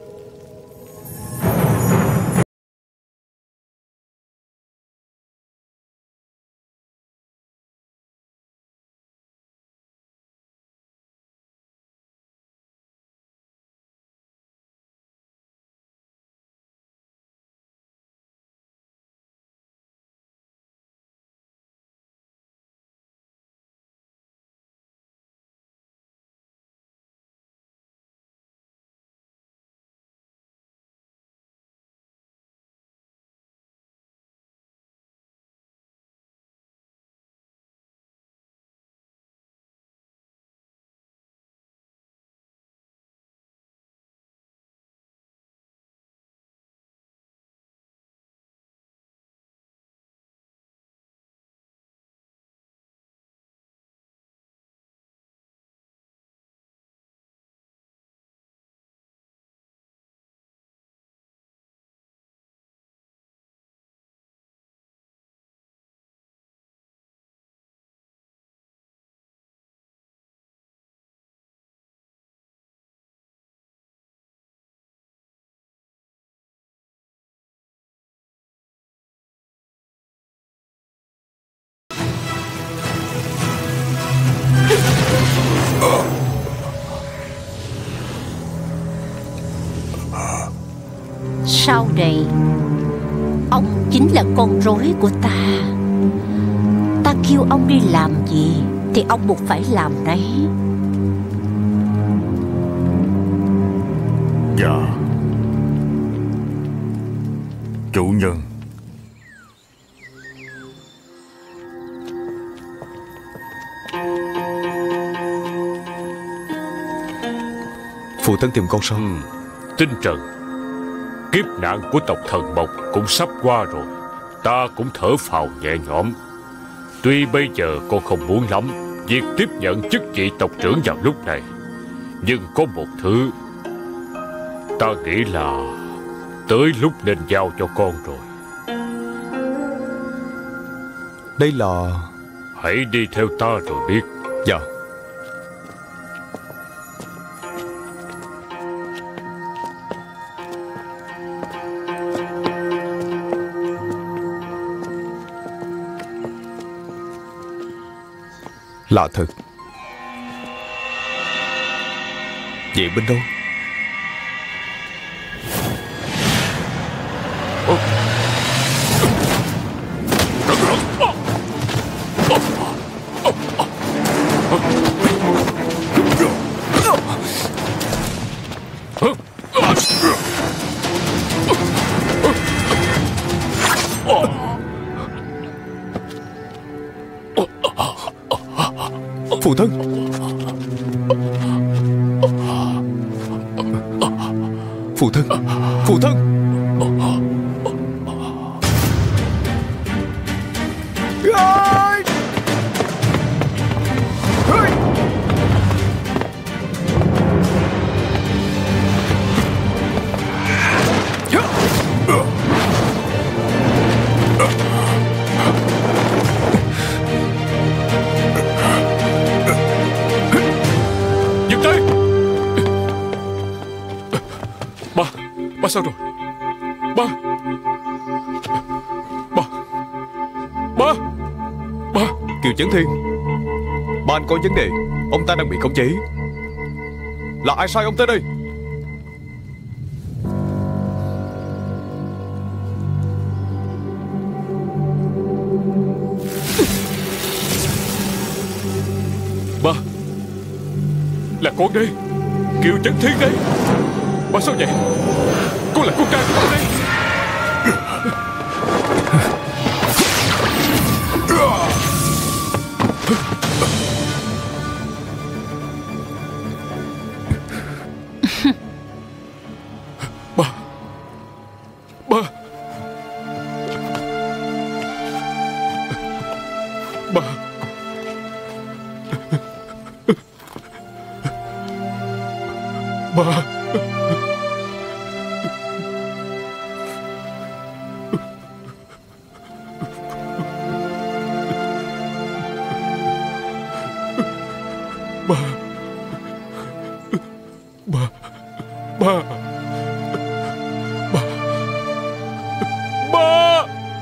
Speaker 5: Sau này ông chính là con rối của ta. Ta kêu ông đi làm gì thì ông buộc phải làm đấy.
Speaker 9: Dạ, chủ nhân.
Speaker 6: Phụ thân tìm con sao?
Speaker 8: Ừ, Tinh Trần, kiếp nạn của tộc Thần Mộc cũng sắp qua rồi. Ta cũng thở phào nhẹ nhõm. Tuy bây giờ con không muốn lắm việc tiếp nhận chức vị tộc trưởng vào lúc này, nhưng có một thứ ta nghĩ là tới lúc nên giao cho con rồi.
Speaker 6: Đây là...
Speaker 8: Hãy đi theo ta rồi biết.
Speaker 6: Dạ. Lạ thật. Vệ binh đâu? Phụ thân. Phụ thân. Phụ thân.
Speaker 8: Ba sao rồi? Ba Ba Ba Ba
Speaker 6: Kiều Chấn Thiên, ba anh có vấn đề. Ông ta đang bị khống chế. Là ai sai ông tới đây?
Speaker 8: Ba, là con đây, Kiều Chấn Thiên đây. Ba sao vậy? Con là con trai của ba đây. Ba Ba Ba Ba Ba Ba Ba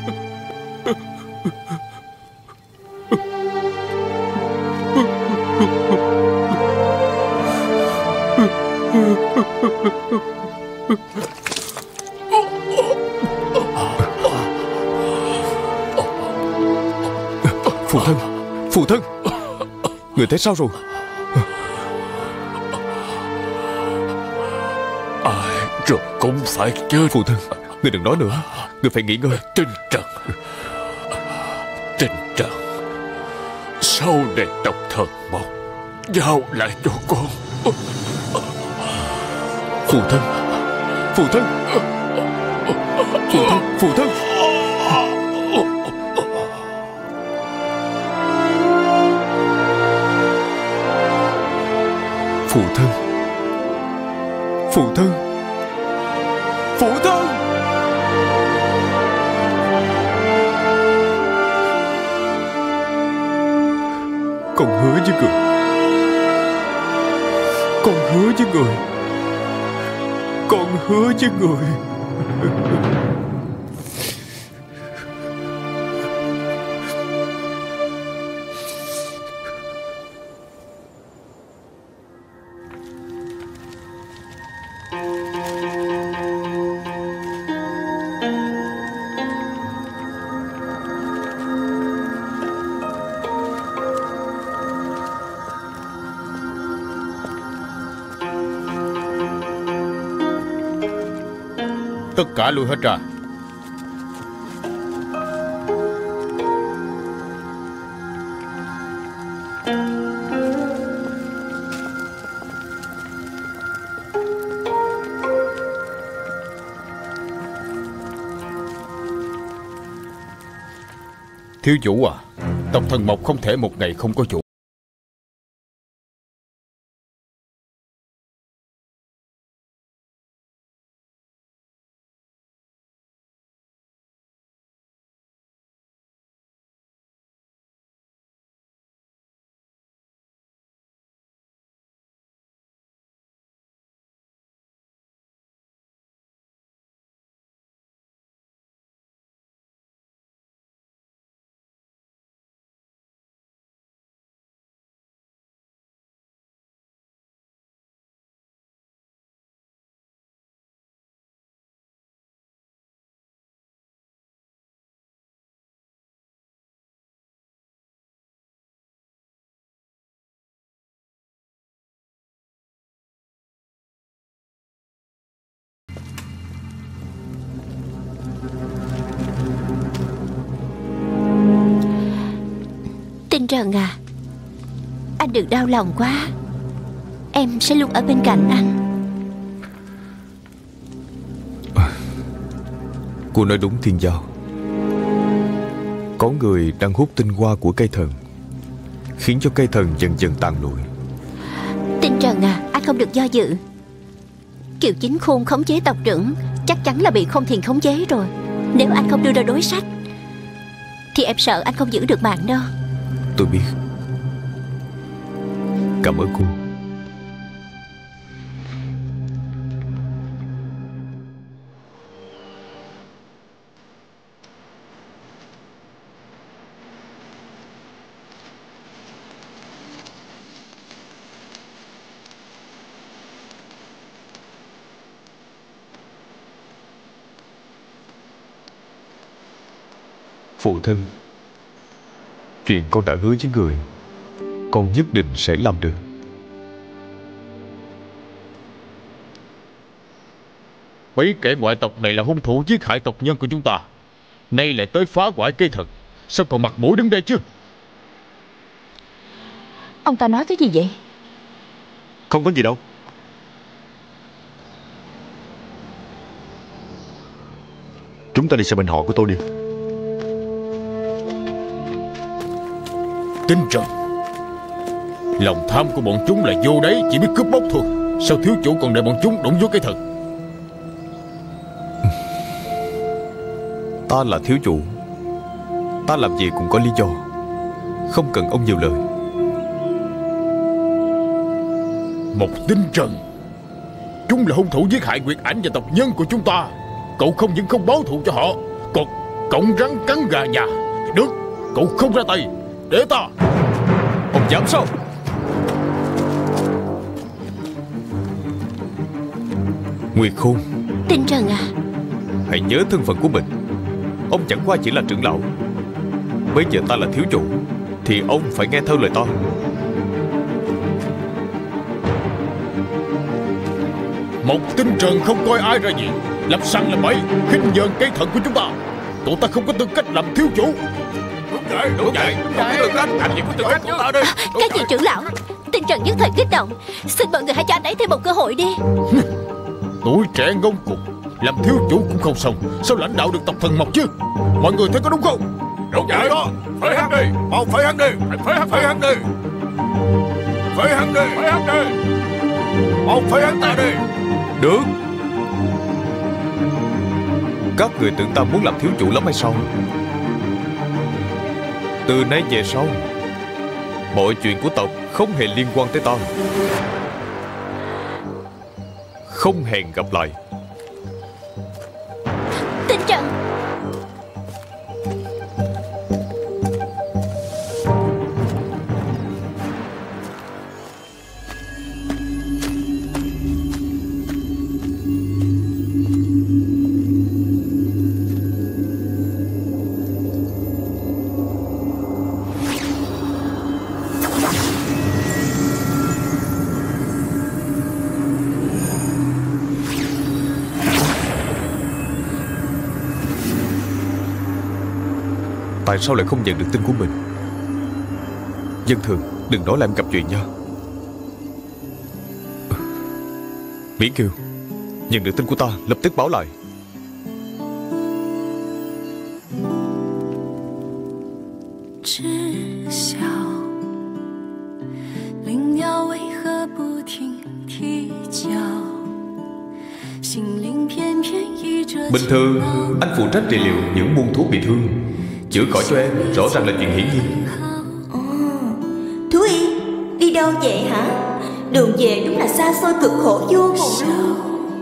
Speaker 6: Phụ thân, phụ thân, người thấy sao rồi?
Speaker 8: Ai rồi cũng phải chết.
Speaker 6: Phụ thân, người đừng nói nữa. Người phải nghỉ ngơi.
Speaker 8: Tinh Trần, Tinh Trần, sau này độc thần mộc giao lại cho con.
Speaker 6: Phụ thân, phụ thân, phụ thân, phụ thân. Phụ thân, phụ thân, phụ thân. Con hứa với người, con hứa với người, con hứa với người.
Speaker 3: Tất cả lui hết ra. Thiếu chủ à, tộc thần mộc không thể một ngày không có chủ.
Speaker 5: Tinh Trần à, anh đừng đau lòng quá. Em sẽ luôn ở bên cạnh anh.
Speaker 6: Cô nói đúng Thiên Giao. Có người đang hút tinh hoa của cây thần, khiến cho cây thần dần dần tàn lụi.
Speaker 5: Tinh Trần à, anh không được do dự. Kiều Chính Khôn khống chế tộc trưởng, chắc chắn là bị Không Thiền khống chế rồi. Nếu anh không đưa ra đối sách thì em sợ anh không giữ được mạng đâu.
Speaker 6: Tôi biết. Cảm ơn cô. Phụ thân, chuyện con đã hứa với người, con nhất định sẽ làm được.
Speaker 3: Mấy kẻ ngoại tộc này là hung thủ giết hại tộc nhân của chúng ta, nay lại tới phá hoại cây thần. Sao còn mặt mũi đứng đây chứ?
Speaker 5: Ông ta nói cái gì vậy?
Speaker 7: Không có gì đâu. Chúng ta đi xem bên họ của tôi đi.
Speaker 3: Tinh Trần, lòng tham của bọn chúng là vô đấy, chỉ biết cướp bóc thôi. Sao thiếu chủ còn để bọn chúng đụng vô cây thần?
Speaker 6: Ta là thiếu chủ, ta làm gì cũng có lý do, không cần ông nhiều lời.
Speaker 3: Một Tinh Trần, chúng là hung thủ giết hại Nguyệt Ảnh và tộc nhân của chúng ta. Cậu không những không báo thù cho họ, còn cổng rắn cắn gà nhà. Được, cậu không ra tay, để ta.
Speaker 6: Ông dám sao? Nguyệt Khôn,
Speaker 5: Tinh Trần à,
Speaker 6: hãy nhớ thân phận của mình. Ông chẳng qua chỉ là trưởng lão. Bây giờ ta là thiếu chủ, thì ông phải nghe theo lời ta.
Speaker 3: Một Tinh Trần không coi ai ra gì, lập săn làm bẫy, khinh nhờn cây thần của chúng ta. Cậu ta không có tư cách làm thiếu chủ.
Speaker 6: Đúng vậy, đúng vậy, không có tư cách. Làm gì có tư cách của ta đi.
Speaker 5: cái gì trưởng lão? Tinh Trần nhất thời kích động, xin mọi người hãy cho anh ấy thêm một cơ hội đi.
Speaker 3: Tuổi trẻ ngông cuồng, làm thiếu chủ cũng không xong, sao lãnh đạo được tộc thần mộc chứ? Mọi người thấy có đúng không?
Speaker 6: Đúng vậy đó. Phải hắn đi, mau phải hắn đi. Phải hắn, phải hắn đi. Phải hắn đi, phải hắn đi. Mau phải hắn ta đi. Được. Các người tưởng ta muốn làm thiếu chủ lắm hay sao? Từ nay về sau, mọi chuyện của tộc không hề liên quan tới ta. Không hẹn gặp lại.
Speaker 5: Tinh Trần,
Speaker 6: Tại sao lại không nhận được tin của mình? Dân thường, đừng nói là em gặp chuyện nha. Mỹ Kiều, nhận được tin của ta, lập tức báo lại. Bình thường, anh phụ trách trị liệu những muôn thuốc bị thương, chữa khỏi cho em, rõ ràng là chuyện hiển nhiên.
Speaker 4: Ồ, Thú Y, đi đâu vậy hả? Đường về đúng là xa xôi cực khổ vô cùng luôn.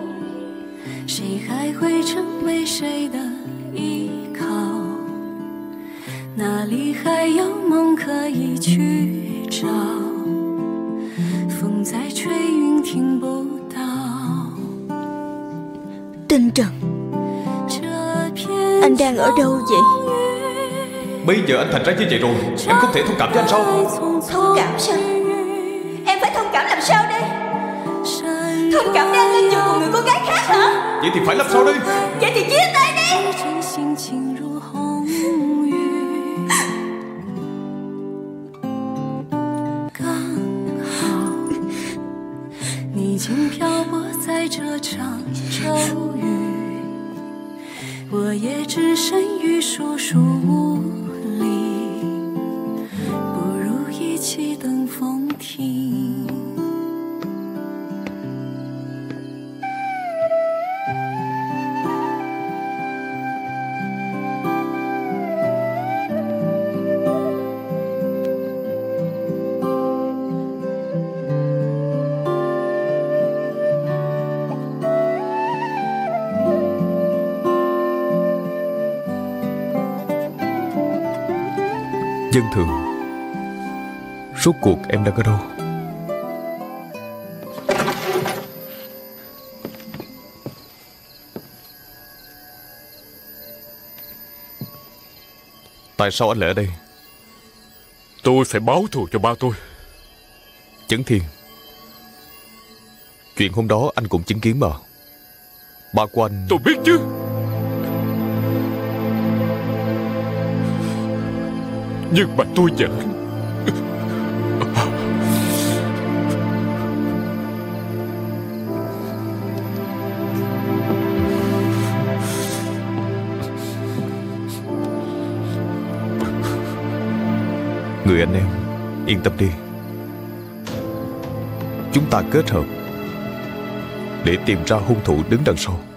Speaker 4: Tinh Trần, anh đang ở đâu vậy?
Speaker 6: Bây giờ anh thành ra như vậy rồi, em không thể thông cảm với anh sao?
Speaker 4: Thông cảm sao? Em phải thông cảm làm sao đây? Thông cảm để anh lên giường cùng người con gái khác hả?
Speaker 6: Vậy thì phải làm sao đây?
Speaker 4: Vậy thì chia tay đi.
Speaker 6: Dân thường, rốt cuộc em đang ở đâu? Tại sao anh lại ở đây?
Speaker 8: Tôi phải báo thù cho ba tôi.
Speaker 6: Chấn Thiên, chuyện hôm đó anh cũng chứng kiến mà. Ba của anh...
Speaker 8: Tôi biết chứ. Nhưng mà tôi giận.
Speaker 6: Người anh em, yên tâm đi. Chúng ta kết hợp để tìm ra hung thủ đứng đằng sau.